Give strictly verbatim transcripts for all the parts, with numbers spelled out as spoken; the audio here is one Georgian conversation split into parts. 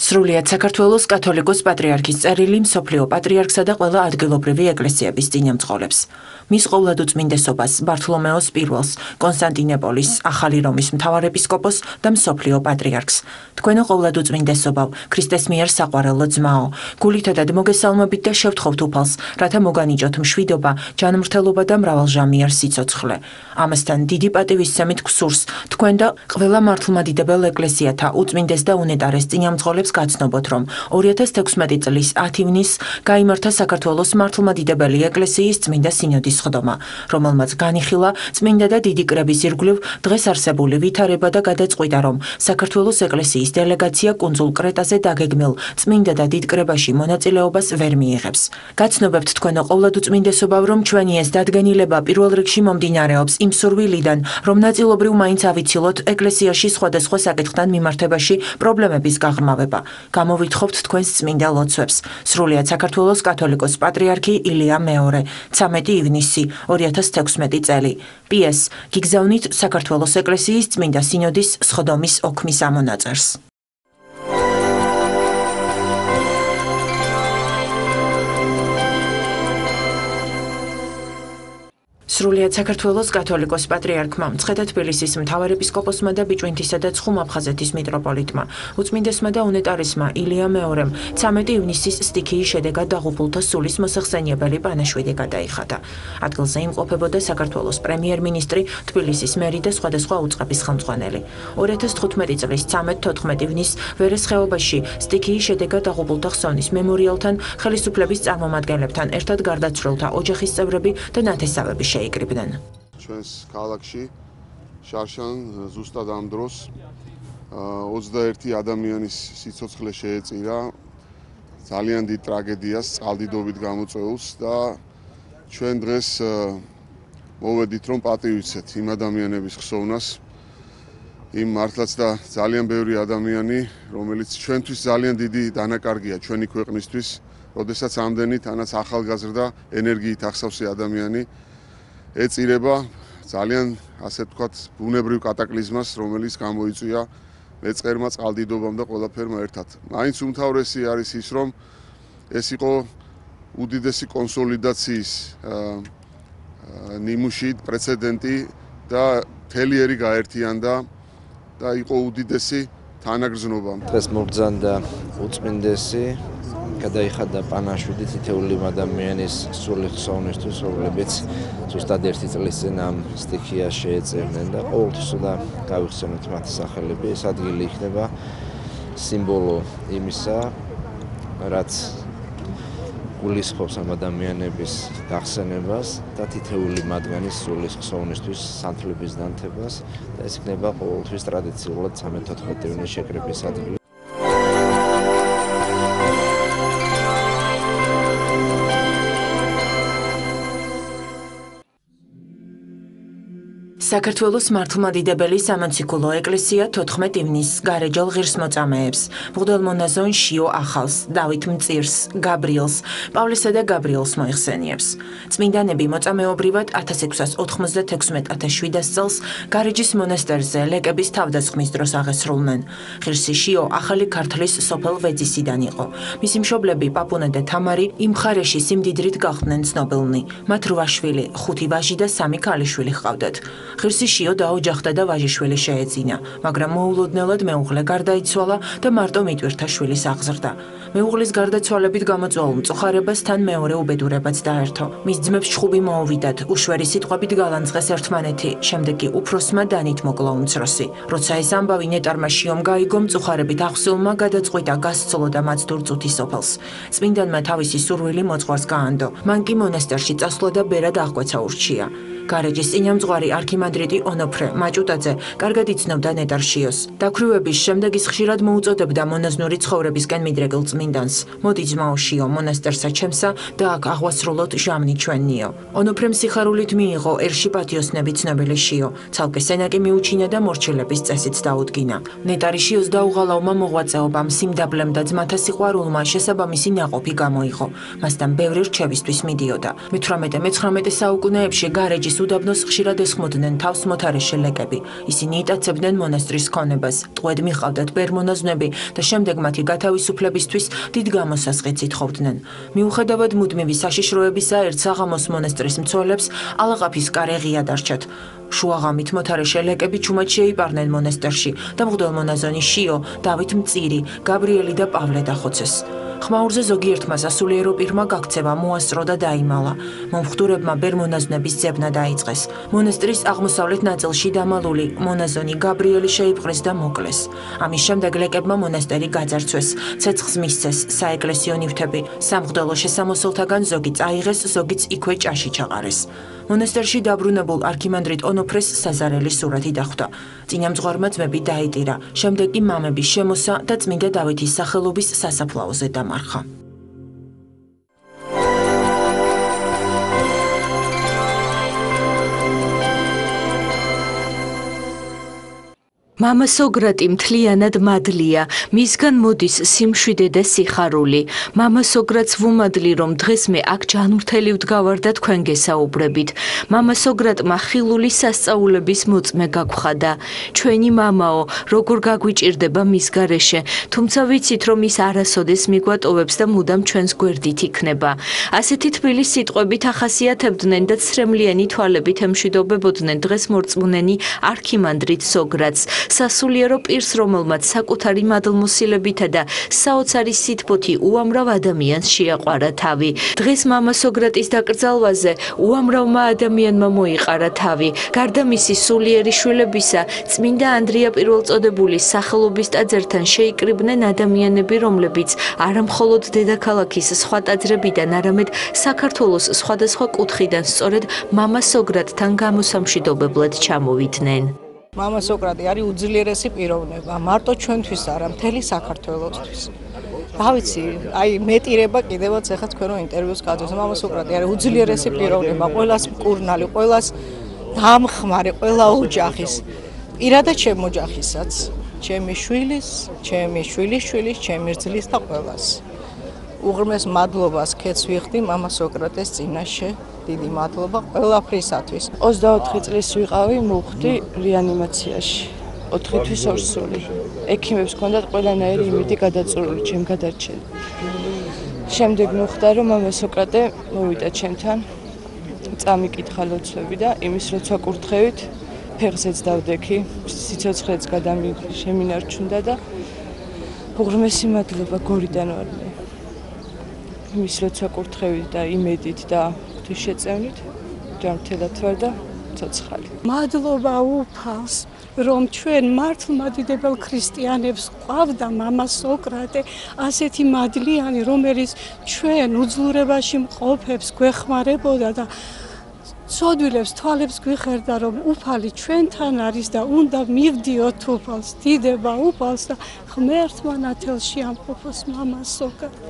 სრულიად საქართველოს კათოლიკოს პატრიარქის წერილი მსოფლიო პატრიარქსა და ყველა ადგილობრივი ეკლესიების წინამძღოლებს. მის ყოვლადუწმინდესობას ბართლომეოს პირველს, კონსტანტინოპოლის, ახალი რომის მთავარეპისკოპოსს და მსოფლიო პატრიარქს. თქვენო ყოვლადუწმინდესობავ, ქრისტეს მიერ საყვარელო ძმაო, გულითადად მოგესალმებით და შევთხოვთ უფალს, რათა მოგანიჭოთ მშვიდობა, ჯანმრთელობა და მრავალჟამიერ სიცოცხლე. ამასთან დიდი პატივისცემით გსურს თქვენ და ყველა მართლმადიდებელ ეკლესიათა უწმინდეს და უნეტარეს წინამძღოლებს გაცნობოთ, რომ ორი ათას თექვსმეტი წლის ათი ივნისს გაიმართა საქართველოს მართლმადიდებელი ეკლესიის წმინდა სინოდის სხდომა, რომელმაც განიხილა წმინდა და დიდი კრების ირგვლივ დღეს არსებული ვითარება და გადაწყვიტა, რომ საქართველოს ეკლესიის დელეგაცია კუნძულ კრეტაზე დაგეგმილ წმინდა და დიდ კრებაში მონაწილეობას ვერ მიიღებს. გაცნობებთ თქვენო ყოვლადუწმინდესობავ, რომ ჩვენი ეს დადგენილება პირველ რიგში მომდინარეობს იმ სურვილიდან, რომ ნაწილობრივ მაინც ავიცილოთ ეკლესიაში სხვადასხვა საკითხთან მიმართებაში პრობლემების გაღრმავება. გამოვითხოვთ თქვენს წმინდა ლოცვებს. სრულიად საქართველოს კათოლიკოს პატრიარქი ილია მეორე, ცამეტი ივნისი ორი ათას თექვსმეტი წელი. პიეს გიგზავნით საქართველოს ეკლესიის წმინდა სინოდის სხდომის ოქმის ამონაწერს. სრულიად საქართველოს კათოლიკოს პატრიარქმა, მცხეთა თბილისის მთავარეპისკოპოსმა და ბიჭვინთისა და ცხუმ-აფხაზეთის მიტროპოლიტმა, უწმინდესმა და უნეტარესმა ილია მეორემ ცამეტი ივნისის სტიქიის შედეგად დაღუპულთა სულის მოსახსენიებელი პანაშვიდი გადაიხადა. ადგილზე იმყოფებოდა საქართველოს პრემიერ-მინისტრი, თბილისის მერი და სხვადასხვა უწყების ხელმძღვანელი. ორი ათას თხუთმეტი წლის ცამეტ თოთხმეტ ივნისს ვერეს ხეობაში სტიქიის შედეგად დაღუპულთა ხსოვნის მემორიალთან ხელისუფლების წარმომადგენლებთან ერთად გარდაცვლილთა ოჯახის წევრები და ნათესავები შეიკრიბნენ. ჩვენს ქალაქში შარშან ზუსტად ამ დროს ოცდაერთი ადამიანის სიცოცხლე შეეწირა ძალიან დიდ ტრაგედიას, წყალდიდობით გამოწვეულს და ჩვენ დღეს მოვედით, რომ პატივიცეთ იმ ადამიანების ხსოვნას, იმ მართლაც და ძალიან ბევრი ადამიანი, რომელიც ჩვენთვის ძალიან დიდი დანაკარგია ჩვენი ქვეყნისთვის, როდესაც ამდენი თანაც ახალგაზრდა ენერგიით ახსავსე ადამიანი ეწირება ძალიან, ასე ვთქვათ, ბუნებრივ კატაკლიზმას, რომელიც გამოიწვია მეწყერმა, წყალდიდობამ და ყველაფერმა ერთად. მაინც უმთავრესი არის ის, რომ ეს იყო უდიდესი კონსოლიდაციის ნიმუში, პრეცედენტი და მთელი ერი გაერთიანდა და იყო უდიდესი თანაგრძნობა. დღეს მოგზავნდა უწმინდესი გადაიხადა პანაშვიდი თითოეული ადამიანის სული ხსოვნისთვის, რომლებიც ზუსტად ერთი წლის წინ ამ სტიქიას შეეწევნენ და ყოველთვის უნდა გავიხსენოთ მათი სახელები. ეს ადგილი იქნება სიმბოლო იმისა, რაც გულისხმობს ამ ადამიანების გახსენებას და თითოეული მათგანის სულის ხსოვნისთვის სანთლების დანთებას და ეს იქნება ყოველთვის ტრადიციულად ცამეტ თოთხმეტ ივნისს შეკრების ადგილი. საქართველოს მართლმადიდებელი სამოციქულო ეკლესია თოთხმეტ ივნისს გარეჯელ ღირსმოწამეებს, მღვდელმონაზონ შიო ახალს, დავით მწირს, გაბრიელს, პავლესა და გაბრიელს მოიხსენიებს. წმინდანები მოწამეობრივად ათას ექვსას ოთხმოცდათექვსმეტ ათას-შვიდას წელს გარეჯის მონასტერზე ლეკების თავდასხმის დროს აღესრულნენ. ღირსი შიო ახალი ქართლის სოფელ ვეძისიდან იყო. მისი მშობლები პაპუნა და თამარი იმ მხარეში სიმდიდრით გახდნენ ცნობილნი. მათ რვა შვილი, ხუთი ვაჟი და სამი ქალიშვილი ჰყავდათ. ღირსი შიო დაოჯახდა და ვაჟიშვილი შეეძინა, მაგრამ მოულოდნელად მეუღლე გარდაიცვალა და მარტო მიტვირთა შვილის აღზრდა. მეუღლის გარდაცვალებით გამოწვეულ მწუხარებას თან მეორე უბედურებაც დაერთო. მის ძმებს ჩხუბი მოუვიდათ, უშვერი სიტყვებით გალანძღეს ერთმანეთი, შემდეგ კი უფროსმა დანით მოკლა უმცროსი. როცა ეს ამბავი ნეტარმა შიომ გაიგო, მწუხარებით აღსულმა გადაწყვიტა გასცლო და მაცდურ წუთის სოფელს. წმინდანმა თავისი სურვილი მოძღვარს გაანდო. მან კი მონასტერში წასვლა და ბერად აღკვეცა ურჩია. გარეჯის წინამძღვარი არქიმანდრიტი ონოფრე მაჭუტაძე კარგად იცნობდა ნეტარ შიოს. დაქვრივების შემდეგ ის ხშირად მოუწოდებდა მონაზნური ცხოვრებისკენ მიდრეგილ წმინდანს. მოდი ძმაო შიო, მონასტერსა ჩემსა და აქ აღვასრულოთ ჟამნი ჩვენნიო. ონოფრემ სიხარულით მიიღო ერში პატიოსნები ცნობილი შიო. ცალკე სენაკი მიუჩინა და მორჩილების წესიც დაუდგინა. ნეტარი შიოს დაუღალავმა მოღვაწეობამ, სიმდაბლემ და ძმათა სიყვარულმა შესაბამისი ნაყოფი გამოიღო. მასთან ბევრი რჩევისთვის მიდიოდა. მეთვრამეტე მეცხრამეტე საუკუნეებში გარეჯის მონასტრის უდაბნოს ხშირად ესხმოდნენ თავს მოთარეშე ლეკები. ისინი იტაცებდნენ მონასტრის ქონებას, ტყვედ მიყავდათ ბერმონაზვნები და შემდეგ მათი გათავისუფლებისთვის დიდ გამოსასყიდს ითხოვდნენ. მიუხედავად მუდმივი საშიშროებისა, ერთ საღამოს მონასტრის მცველებს ალაყაფის კარე ღია დარჩათ. შუაღამით მოთარეშე ლეკები ჩუმად შეიპარნენ მონასტერში და მღვდელმონაზონი შიო, დავით მწირი, გაბრიელი და პავლე დახოცეს. ხმაურზე ზოგიერთმა სასულიერო პირმა გაქცევა მოასწრო და დაიმალა. მომხდურებმა ბერმონაზვნების ძებნა დაიწყეს. მონასტრის აღმოსავლეთ ნაწილში დამალული მონაზონი გაბრიელი შეიპყრეს და მოკლეს. ამის შემდეგ ლეკებმა მონასტერი გაძარცვეს, ცეცხლს მისცეს საეკლესიო ნივთები. სამღვდელო შესამოსელთაგან ზოგი წაიღეს, ზოგიც იქვე ჭაში ჩაყარეს. მონასტერში დაბრუნებულ არქიმანდრიტ ონოფრეს საზარელი სურათი დახვდა. წინამძღვარმა ძმები დაიტირა, შემდეგ კი მამები შემოსა და წმინდა დავითის სახელობის სასაფლაოზე დამარხა. მამა სოგრატი მთლიანად მადლია, მისგან მოდის სიმშვიდე და სიხარული. მამა სოგრატს ვუმადლი, რომ დღეს მე აქ ჯანმრთელი ვდგავარ და თქვენ გესაუბრებით. მამა სოგრატმა ხილული სასწაულების მოწმე გაგვხადა. ჩვენი მამაო, როგორ გაგვიჭირდება მის გარეშე, თუმცა ვიცით, რომ ის არასოდეს მიგვატოვებს და მუდამ ჩვენს გვერდით იქნება. ასეთი თბილი სიტყვებით ახასიათებდნენ და ცრემლიანი თვალებით ემშვიდობებოდნენ დღეს მორწმუნენი არქიმანდრიტ სოგრატს. სასულიერო პირს, რომელმაც საკუთარი მადლმოსილებითა და საოცარი სითბოთი უამრავ ადამიანს შეაყვარა თავი. დღეს მამა სოგრატის დაკრძალვაზე უამრავმა ადამიანმა მოიყარა თავი. გარდა მისი სულიერი შვილებისა, წმინდა ანდრია პირველწოდებულის სახელობის ტაძართან შეიკრიბნენ ადამიანები, რომლებიც არა მხოლოდ დედაქალაქის სხვა ტაძრებიდან, არამედ საქართველოს სხვადასხვა კუთხიდან სწორედ მამა სოგრატთან გამოსამშვიდობებლად ჩამოვიდნენ. მამა სოკრატე არის უძლიერესი პიროვნება, მარტო ჩვენთვის არა, მთელი საქართველოსთვის. დავიცი, აი მეტირება კიდევაც ახლა თქვენ რო ინტერვიუს გაძვეს, მამა სოკრატე არის უძლიერესი პიროვნება, ყველას მკურნალი, ყველას დამხმარე, ყველა ოჯახის. პირადად ჩემ ოჯახისაც, ჩემი შვილის, ჩემი შვილის შვილის, ჩემი რძლის და ყველას. უღრმეს მადლობას ქეთს ვიხდი მამა სოკრატეს წინაშე. დიდი მადლობა ყველაფრისათვის. ოცდაოთხი წლის ვიყავი, მოვხდი რეანიმაციაში. ოთხი თვის ორსული. ექიმებს ჰქონდათ ყველანაირი იმედი გადაწურული ჩემ გადარჩენად. შემდეგ მოხდა, რომ მამა სოკრატე მოვიდა ჩემთან. წამიკითხა ლოცვები და იმის როცა კურთხევით, ფეხზეც დავდექი, სიცოცხლეც შემინარჩუნდა და უღრმესი მადლობა გორიდან ვარ მე. იმის როცა კურთხევით და იმედით და შეწევნით, ჯანმრთელად ვარ და ცოცხალი. მადლობა უფალს, რომ ჩვენ მართლმადიდებელ ქრისტიანებს ყავდა მამა სოკრატე, ასეთი მადლიანი, რომელიც ჩვენ უძლურებაში მყოფებს გვეხმარებოდა და ცოდვილებს თვალებს გვიხერდა, რომ უფალი ჩვენთან არის და უნდა მივდიოთ უფალს, დიდება უფალს და ღმერთმა ნათელში ამყოფოს მამა სოკრატე.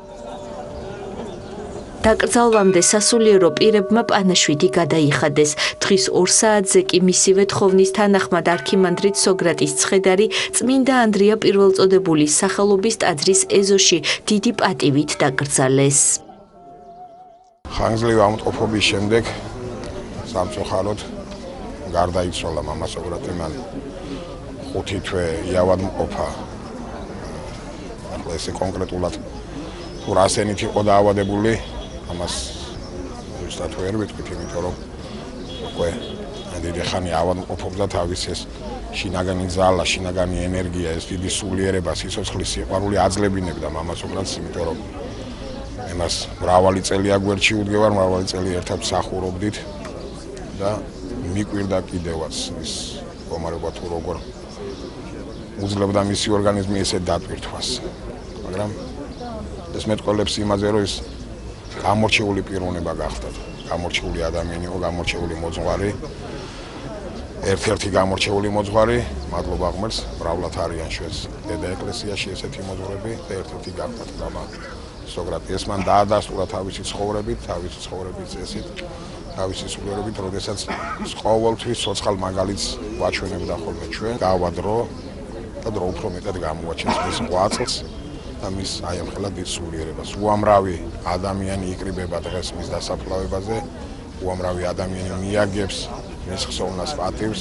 დაკრძალვამდე სასულიერო პირებმა პანაშვიდი გადაიხადეს. დღის ორ საათზე კი მისივე თხოვნის თანახმად არქიმანდრიტ სოგრატის ცხედარი წმინდა ანდრია პირველწოდებულის სახელობის ტაძრის ეზოში დიდი პატივით დაკრძალეს. ხანგრძლივი ავადმყოფობის შემდეგ სამწუხაროდ გარდაიცვალა მამა სოგრატე. მან ხუთი თვე იავადმყოფა. ახლა ესე კონკრეტულად თუ რა ასენით იყო დაავადებული, ამას ზუსტად ვერ ვიტყვით, იმიტომ რომ უკვე დიდი ხანი ავადმყოფობდა, თავის ეს შინაგანი ძალა, შინაგანი ენერგია, ეს დიდი სულიერება, სიცოცხლის სიყვარული აძლევინებდა მამა სოკრატეს, იმიტომ რომ εμას მრავალი წელი აგვერჩი უდგევარ, მრავალი წელი ერთად მსახურობდით და მიკვირდა კიდევაც ის მდგომარეობა თუ როგორ უძლებდა მისი ორგანიზმი ესე დატვირთვას. მაგრამ ეს მეტყველებს იმაზე, რომ ის გამორჩეული პიროვნება გახდა. გამორჩეული ადამიანი იყო, გამორჩეული მოძღვარი. ერთ-ერთი გამორჩეული მოძღვარი, მადლობა ღმერთს, მრავლად არიან ჩვენს დედა ეკლესიაში ესეთი მოძღვრები და ერთ-ერთი გახდათ მამა სოკრატე. ეს მან დაადასტურა თავისი ცხოვრებით, თავისი ცხოვრების წესით, თავისი სულიერობით, როდესაც ყოველთვის ცოცხალ მაგალითს ვაჩვენებდა ხოლმე ჩვენ. გავა დრო და დრო უფრო მეტად გამოაჩენს მის ღვაწლს და მის აი ამ ხელად დიდ სულიერებას. უამრავი ადამიანი იკრიბება დღეს მის დასაფლავებაზე, უამრავი ადამიანი მიაგებს მის ხსოვნას პატივს.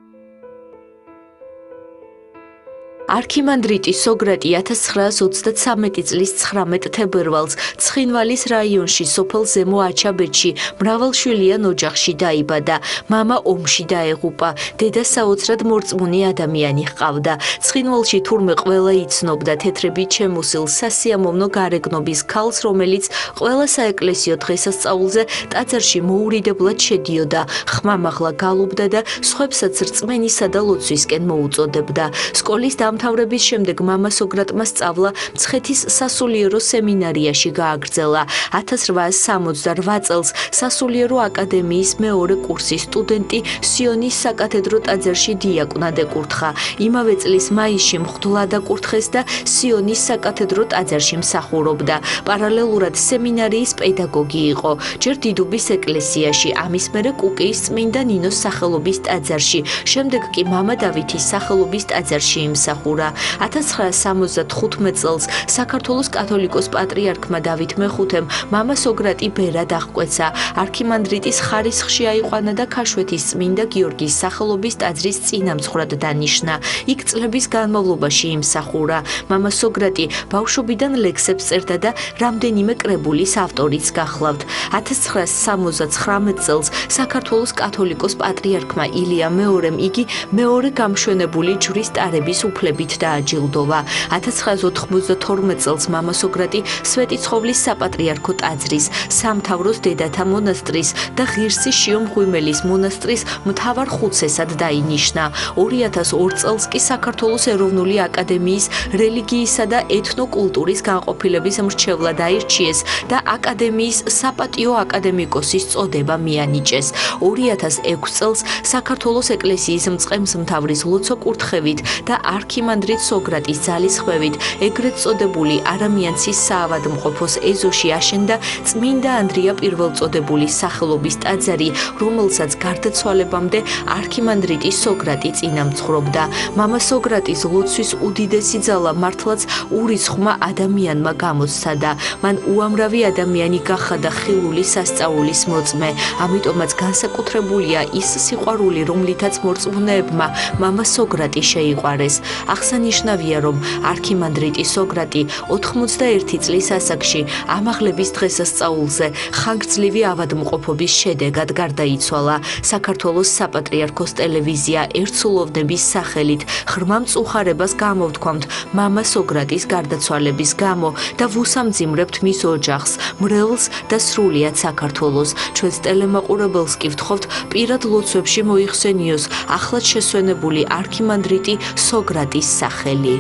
არქიმანდრიტი სოგრატი ათას ცხრაას ოცდათსამეტი წლის ცხრამეტ თებერვალს ცხინვალის რაიონში სოფელ ზემო აჩაბეთში მრავალშვილიან ოჯახში დაიბადა. მამა ომში დაეღუპა, დედა საოცრად მორწმუნე ადამიანი ჰყავდა. ცხინვალში თურმე ყველა იცნობდა თეთრებით შემოსილ სასიამოვნო გარეგნობის ქალს, რომელიც ყველა საეკლესიო დღესასწაულზე ტაძარში მოურიდებლად შედიოდა, ხმამაღლა გალობდა და სხვებსაც რწმენისა და ლოცვისკენ მოუწოდებდა. სკოლის დამთავრების შემდეგ მამა სოგრატმა სწავლა მცხეთის სასულიერო სემინარიაში გააგრძელა. ათას რვაას სამოცდარვა წელს სასულიერო აკადემიის მეორე კურსის სტუდენტი სიონის საკათედრო ტაძარში დიაკვნად ეკურთხა. იმავე წლის მაისში მღვდლად აკურთხეს და სიონის საკათედრო ტაძარში მსახურობდა. პარალელურად სემინარიის პედაგოგი იყო. ჯერ დიდუბის ეკლესიაში, ამის მერე კუკიის წმინდა ნინოს სახელობის ტაძარში, შემდეგ კი მამა დავითის სახელობის ტაძარში იმსახურა. ათას ცხრაას სამოცდათხუთმეტ წელს საქართველოს კათოლიკოს პატრიარქმა დავით მეხუთემ მამა სოგრატი ბერად აღკვეცა. არქიმანდრიტის ხარისხში აიყვანა და ქაშვეთის წმინდა გიორგის სახელობის ტაძრის წინამძღვრად დანიშნა. იქ წლების განმავლობაში იმსახურა. მამა სოგრატი ბავშვობიდან ლექსებს წერდა და რამდენიმე კრებულის ავტორიც გახლავთ. ათას ცხრაას სამოცდაცხრამეტ წელს საქართველოს კათოლიკოს პატრიარქმა ილია მეორემ იგი მეორე გამშვენებული ჯვრის ტარების უფლებით დააჯილდოვა. ათას ცხრაას ოთხმოცდათორმეტ წელს მამა სოგრატი სვეტიცხოვლის საპატრიარქო ტაძრის, სამთავროს დედათა მონასტრის და ღირსი შიო მღვიმელის მონასტრის მთავარ ხუცესად დაინიშნა. ორი ათას ორ წელს კი საქართველოს ეროვნული აკადემიის რელიგიისა და ეთნოკულტურის განყოფილების მრჩევლად აირჩიეს და აკადემიის საპატიო აკადემიკოსის წოდება მიანიჭეს. ორი ათას ექვს წელს საქართველოს ეკლესიის მწყემსმთავრის ლოცვა კურთხევით და არქიმანდრიტ სოგრატის ძალისხმევით ეგრეთ წოდებული არამიანცის საავადმყოფოს ეზოში აშენდა წმინდა ანდრია პირველწოდებულის სახელობის ტაძარი, რომელსაც გარდაცვალებამდე არქიმანდრიტი სოგრატი წინამძღვრობდა. მამა სოგრატის ლოცვის უდიდესი ძალა მართლაც ურიცხვმა ადამიანმა გამოსცადა. მან უამრავი ადამიანი გახადა ხილული სასწაულის მოწმე, ამიტომაც განსაკუთრებულია ის სიყვარული, რომლითაც მორწმუნეებმა მამა სოგრატი შეიყვარეს. აღსანიშნავია, რომ არქიმანდრიტი სოგრატი ოთხმოცდაერთი წლის ასაკში ამაღლების დღესასწაულზე ხანგრძლივი ავადმყოფობის შედეგად გარდაიცვალა. საქართველოს საპატრიარქოს ტელევიზია ერთსულოვნების სახელით ღრმა მწუხარებას გამოვთქვამთ მამა სოგრატის გარდაცვალების გამო და ვუსამძიმრებთ მის ოჯახს, მრევლს და სრულიად საქართველოს. ჩვენს ტელემაყურებელს კი ვთხოვთ პირად ლოცვებში მოიხსენიოს ახლად შესვენებული არქიმანდრიტი სოგრატის სახელი.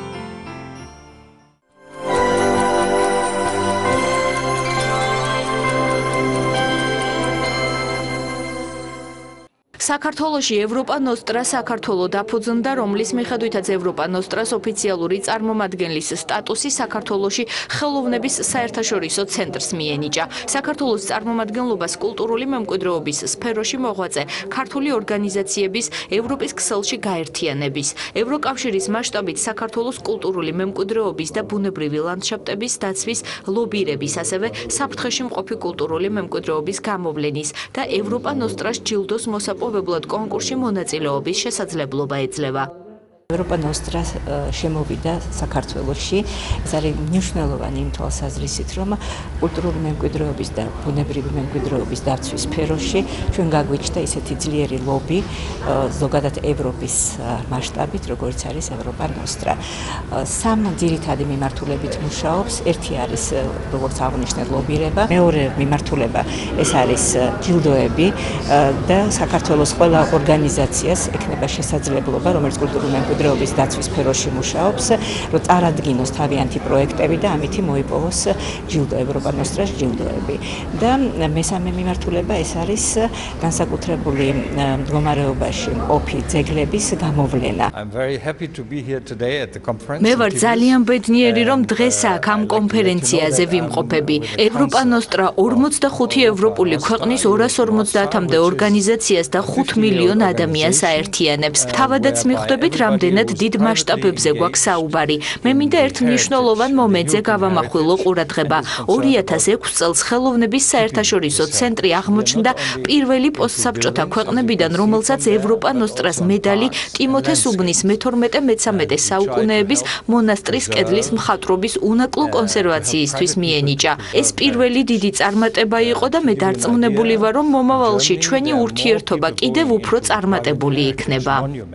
საქართველოში ევროპა ნოსტრა საქართველო დაფუძნდა, რომლის მიხედვითაც ევროპა ნოსტრას ოფიციალური წარმომადგენლის სტატუსი საქართველოში ხელოვნების საერთაშორისო ცენტრს მიენიჭა. საქართველოს წარმომადგენლობას კულტურული მემკვიდრეობის სფეროში მოღვაწე ქართული ორგანიზაციების ევროპის ქსელში გაერთიანების, ევროკავშირის მასშტაბით საქართველოს კულტურული მემკვიდრეობის და ბუნებრივი ლანდშაფტების დაცვის ლობირების, ასევე საფრთხეში მყოფი კულტურული მემკვიდრეობის გამოვლენის და ევროპა ნოსტრას ჯილდოს მოსაპოვებლად კონკურსში მონაწილეობის შესაძლებლობა ეძლევა. ევროპა ნოსტრა შემოვიდა საქართველოში. ეს არის მნიშვნელოვანი იმ თვალსაზრისით, რომ კულტურული მემკვიდრეობის და ბუნებრივი მემკვიდრეობის დაცვის სფეროში ჩვენ გაგვიჩნდა ისეთი ძლიერი ლობი, ზოგადად ევროპის მასშტაბით, როგორც არის ევროპა ნოსტრა. სამ ძირითადი მიმართულებით მუშაობს. ერთი არის, როგორც აღნიშნეთ, ლობირება, მეორე მიმართულება ეს არის ჯილდოები და საქართველოს ყველა ორგანიზაციას ექნება შესაძლებლობა, რომელიც კულტურული მემკვიდრეობის დაცვის სფეროში მუშაობს, რომ წარადგინოს თავიანთი პროექტები და ამითი მოიპოვოს ჯილდო, ევროპა ნოსტრას ჯილდოები. და მესამე მიმართულება ეს არის განსაკუთრებული მდგომარეობაში მყოფი ძეგლების გამოვლენა. მე ვარ ძალიან ბედნიერი, რომ დღეს აქ ამ კონფერენციაზე ვიმყოფები. ევროპა ნოსტრა ორმოცდახუთი ევროპული ქვეყნის ორას ორმოცდაათამდე ორგანიზაციას და ხუთ მილიონ ადამიანს აერთიანებს. თავადაც მიხვდებით, რამდენი რამდენად დიდ მასშტაბებზე გვაქვს საუბარი. მე მინდა ერთ მნიშვნელოვან მომენტზე გავამახვილო ყურადღება. ორი ათას ექვსი წელს ხელოვნების საერთაშორისო ცენტრი აღმოჩნდა პირველი პოსტსაბჭოთა ქვეყნებიდან, რომელსაც ევროპა ნოსტრას медали ტიმოთე სუბნის მეთორმეტე-მეცამეტე საუკუნეების მონასტრის კედლის მხატვრობის უნაკლო კონსერვაციისთვის მიენიჭა. ეს პირველი დიდი წარმატება იყო და მე დარწმუნებული ვარ, რომ მომავალში ჩვენი ურთიერთობა კიდევ უფრო წარმატებული იქნება.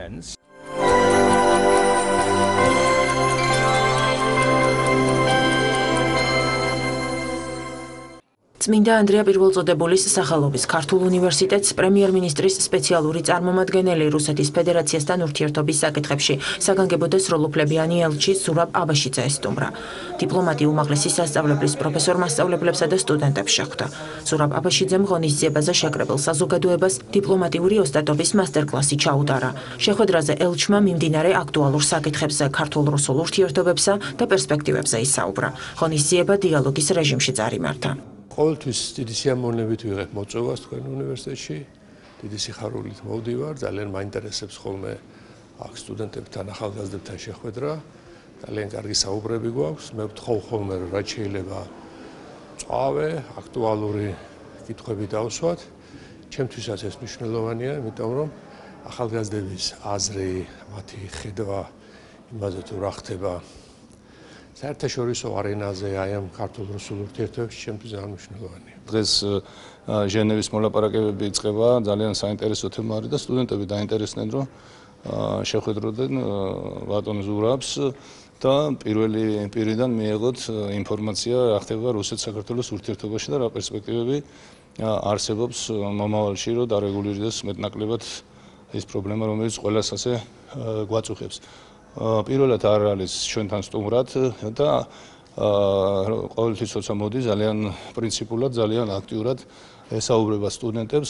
წმინდა ანდრია პირველწოდებულის სახელობის ქართულ უნივერსიტეტს პრემიერ-მინისტრის სპეციალური წარმომადგენელი რუსეთის ფედერაციასთან ურთიერთობის საკითხებში საგანგებო და სრულუფლებიანი ელჩი ზურაბ აბაშიძე ესტუმრა. დიპლომატი უმაღლესი სასწავლებლის პროფესორ-მასწავლებლებსა და სტუდენტებს შეხვდა. ზურაბ აბაშიძემ ღონისძიებაზე შეკრებილ საზოგადოებას დიპლომატიური ოსტატობის მასტერკლასი ჩაუტარა. შეხვედრაზე ელჩმა მიმდინარე აქტუალურ საკითხებზე, ქართულ-რუსულ ურთიერთობებსა და პერსპექტივებზე ისაუბრა. ღონისძიება დიალოგის რეჟიმში წარიმართა. ყოველთვის დიდი სიამოვნებით ვიღებ მოწვევას თქვენ უნივერსიტეტში, დიდი სიხარულით მოვდივარ, ძალიან მაინტერესებს ხოლმე აქ სტუდენტებთან, ახალგაზრდებთან შეხვედრა, ძალიან კარგი საუბრები გვაქვს, მე ვთხოვ ხოლმე რომ რაც შეიძლება წავე, აქტუალური კითხვები დავსვათ, ჩემთვისაც ეს მნიშვნელოვანია, იმიტომ რომ ახალგაზრდების აზრი, მათი ხედვა იმაზე თუ რა ხდება საერთაშორისო არენაზე, აი ამ ქართულ-რუსულ ურთიერთობებში ჩემთვის ძალიან მნიშვნელოვანია. დღეს ჟენევის მოლაპარაკებები იწყება, ძალიან საინტერესო თემა არის და სტუდენტები დაინტერესდნენ, რომ შეხვედროდნენ ბატონ ზურაბს და პირველი პირიდან მიიღოთ ინფორმაცია, რა ხდება რუსეთ-საქართველოს ურთიერთობაში და რა პერსპექტივები არსებობს მომავალში, რომ დარეგულირდეს მეტნაკლებად ეს პრობლემა, რომელიც ყველას ასე გვაწუხებს. პირველად არ არის ჩვენთან სტუმრად და ყოველთვის როცა მოდის ძალიან პრინციპულად, ძალიან აქტიურად ესაუბრება სტუდენტებს.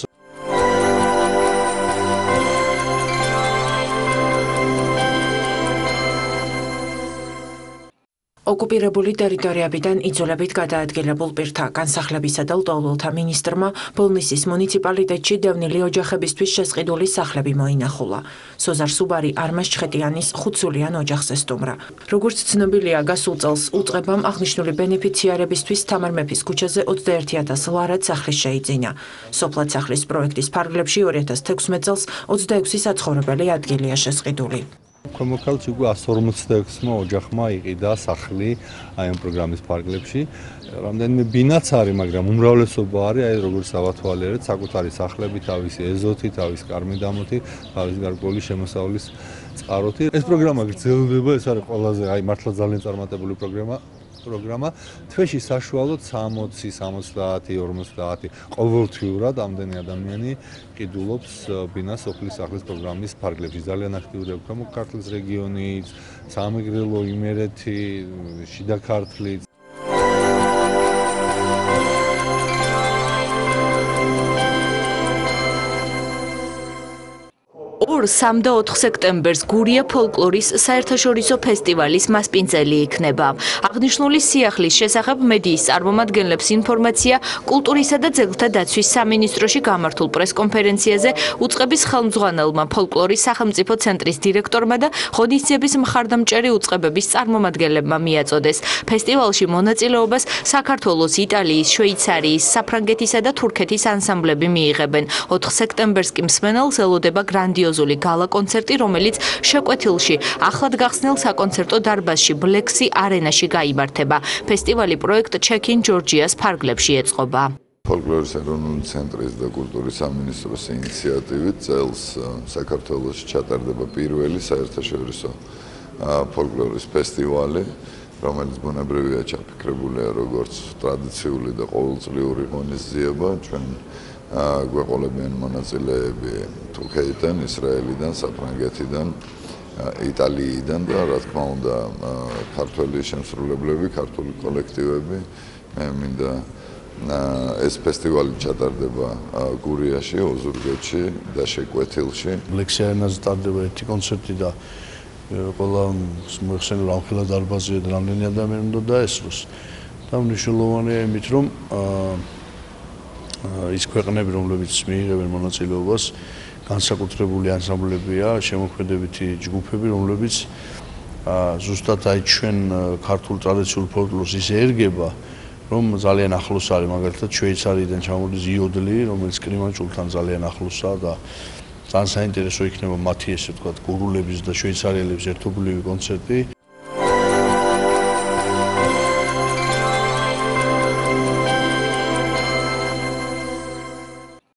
ოკუპირებული ტერიტორიებიდან იძულებით გადაადგილებულ პირთა განსახლებისა და ლტოლვილთა მინისტრმა ბოლნისის მუნიციპალიტეტში დევნილი ოჯახებისთვის შესყიდული სახლები მოინახულა. სოზარ სუბარი არმაზ ჩხეტიანის ხუთსულიან ოჯახს ესტუმრა. როგორც ცნობილია, გასულ წელს უწყებამ აღნიშნული ბენეფიციარებისთვის თამარ მეფის ქუჩაზე ოცდაერთი ათას ლარად სახლი შეიძინა. სოფლად სახლის პროექტის ფარგლებში ორი ათას თექვსმეტ წელს ოცდაექვსი საცხოვრებელი ადგილია შესყიდული. ქვემოქალაქში უკვე ასი ორმოცდაექვსმა ოჯახმა იყიდა სახლი აი ამ პროგრამის ფარგლებში. რამდენიმე ბინაც არის, მაგრამ უმრავლესობა არის აი როგორც ავათვალიერეთ, საკუთარი სახლები, თავისი ეზოთი, თავის კარმიდამოთი, თავის გარკვეული შემოსავლის წყაროთი. ეს პროგრამა გრძელდება, ეს არის ყველაზე აი მართლა ძალიან წარმატებული პროგრამა. პროგრამა თვეში საშუალოდ სამოცი, სამოცდაათი, ორმოცდაათი ყოველთვიურად ამდენი ადამიანი ყიდულობს ბინას სოფლის სახლის პროგრამის ფარგლებში. ძალიან აქტიურია ქვემო ქართლის რეგიონიც, სამეგრელო, იმერეთი, შიდა ქართლი. ორ-სამ და ოთხ სექტემბერს გურია ფოლკლორის საერთაშორისო ფესტივალის მასპინძელი იქნება. აღნიშნული სიახლის შესახებ მედიის წარმომადგენლებს ინფორმაცია კულტურისა და ძეგლთა დაცვის სამინისტროში გამართულ პრესკონფერენციაზე უწყების ხელმძღვანელმა ფოლკლორის სახელმწიფო ცენტრის დირექტორმა და ღონისძიების მხარდამჭერი უწყებების წარმომადგენლებმა მიაწოდეს. ფესტივალში მონაწილეობას საქართველოს, იტალიის, შვეიცარიის, საფრანგეთისა და თურქეთის ანსამბლები მიიღებენ. ოთხ სექტემბერს კი მსმენელს ელოდება გრანდიოზული გალა კონცერტი, რომელიც შეკვეთილში ახლად გახსნილ საკონცერტო დარბაზში ბლექსი არენაში გაიმართება. ფესტივალი პროექტ ჩეკინ ჯორჯიას ფარგლებში ეწყობა. ფოლკლორის ეროვნული ცენტრის და კულტურის სამინისტროს ინიციატივით წელს საქართველოში ჩატარდება პირველი საერთაშორისო ფოლკლორის ფესტივალი, რომელიც ბუნებრივია ჩაფიქრებულია როგორც ტრადიციული და ყოველწლიური ღონისძიება. ჩვენ გვეყოლებიან მონაწილეები თურქეთიდან, ისრაელიდან, საფრანგეთიდან, იტალიიდან და რა თქმა უნდა ქართველი შემსრულებლები, ქართული კოლექტივები. მე მინდა ეს ფესტივალი ჩატარდება გურიაში, ოზურგეთში და შეკვეთილში. ბლექსი არენაზე ტარდება ერთი კონცერტი და ყველა მოიხსენიება ამხელა დარბაზია და რამდენი ადამიანი უნდა დაესწროს. და მნიშვნელოვანია იმით, რომ ის ქვეყნები, რომლებიც მიიღებენ მონაწილეობას, განსაკუთრებული ანსამბლებია, შემოქმედებითი ჯგუფები, რომლებიც ზუსტად აი ჩვენ ქართულ ტრადიციულ ფოლკლორს ისე ერგება, რომ ძალიან ახლოს არის, მაგალითად შვეიცარიიდან ჩამოდის იოდლი, რომელიც კრიმანჭულთან ძალიან ახლოსაა და ძალიან საინტერესო იქნება მათი ესე ვთქვათ, გურულების და შვეიცარიელების ერთობლივი კონცერტი.